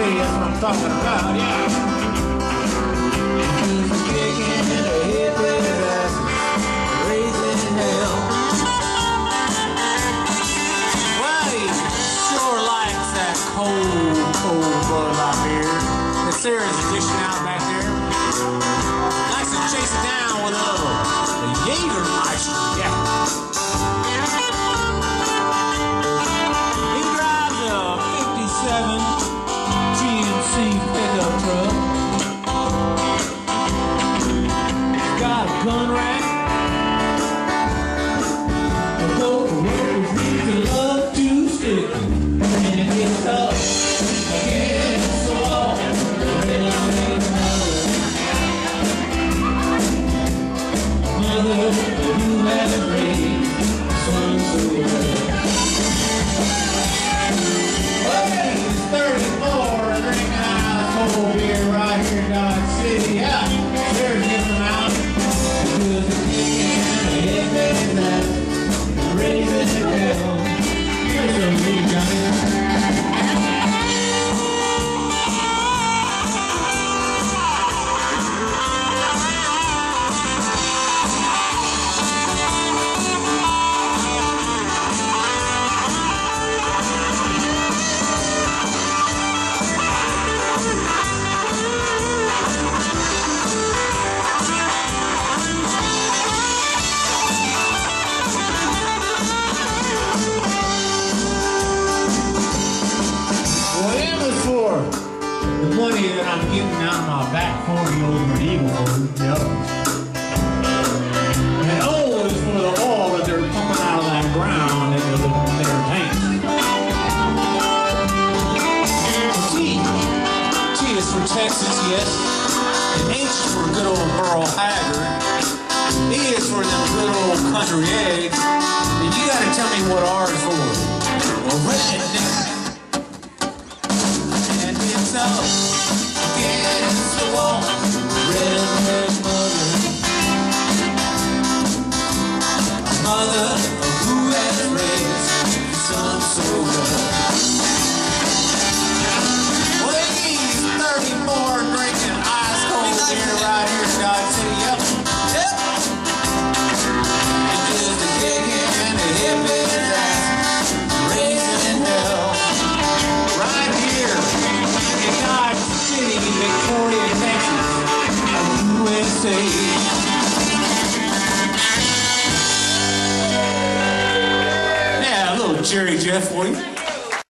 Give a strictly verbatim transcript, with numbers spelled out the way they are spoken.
City, that's what I'm talking about, yeah. Kicking in the hip ass, raising hell. Well, he sure likes that cold, cold bud out here. The Sarah's edition out back there. Likes to chase it down with a the Jägermeister, yeah. He drives a fifty-seven G M C pickup truck. He's got a gun rack. A couple of workers need to love to stick. And it gets tough against the wall. Mother, you have raised son so well. Well, he's thirty-four and drinking out of cold beer right here in Dodge City. Yeah, there's him out. Because the kicking and the head and that raising hell. Here's some big Johnny. The money that I'm getting out of my back forty over at Eagle Ford, yep. And O is for the oil that they're pumping out of that ground into the, their tank. T, T is for Texas, yes. And H is for good old Merle Haggard. E is for them good old country eggs. And you gotta tell me what R is for. Well, redneck. Against the wall, redneck mother, a mother who has raised son so well. Well, he's thirty-four drinking ice cold beer right here in Dodge City. Yep, yep. And just a kicking and a hip in his ass, raising hell right here. Dodge City, Victoria, Texas, U S A. Yeah, a little Jerry Jeff for you.